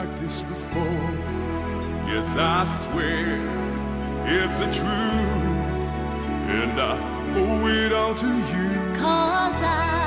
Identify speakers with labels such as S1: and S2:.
S1: like this before. Yes, I swear it's the truth, and I owe it all to you.
S2: 'Cause I